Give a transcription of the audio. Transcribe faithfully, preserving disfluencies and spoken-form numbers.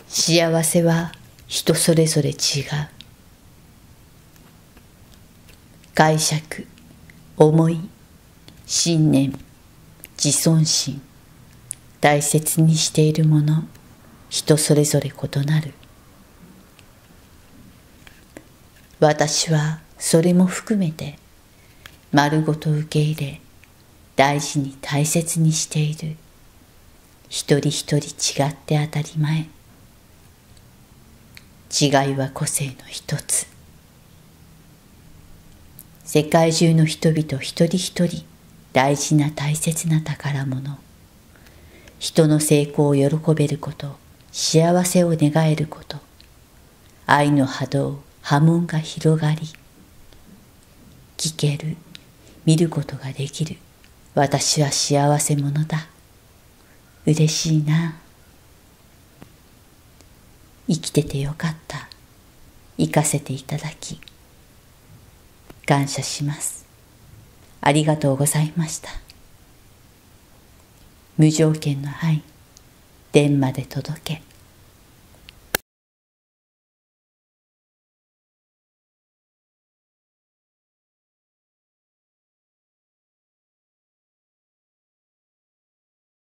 幸せは人それぞれ違う。解釈、思い、信念、自尊心、大切にしているもの、人それぞれ異なる。私はそれも含めて丸ごと受け入れ、大事に大切にしている。一人一人違って当たり前。違いは個性の一つ。世界中の人々一人一人大事な大切な宝物。人の成功を喜べること、幸せを願えること、愛の波動、波紋が広がり、聞ける、見ることができる。私は幸せ者だ。嬉しいな。生きててよかった。生かせていただき、感謝します。ありがとうございました。無条件の愛、天まで届け。